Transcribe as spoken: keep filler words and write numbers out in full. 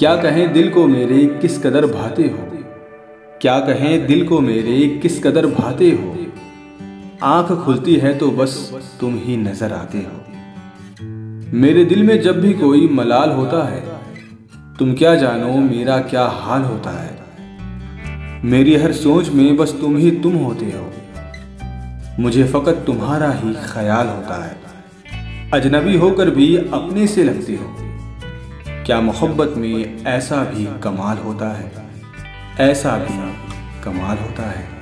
क्या कहें दिल को मेरे किस कदर भाते हो, क्या कहें दिल को मेरे किस कदर भाते हो। आंख खुलती है तो बस तुम ही नजर आते हो। मेरे दिल में जब भी कोई मलाल होता है, तुम क्या जानो मेरा क्या हाल होता है। मेरी हर सोच में बस तुम ही तुम होते हो, मुझे फकत तुम्हारा ही ख्याल होता है। अजनबी होकर भी अपने से लगते हो, क्या मोहब्बत में ऐसा भी कमाल होता है, ऐसा भी कमाल होता है।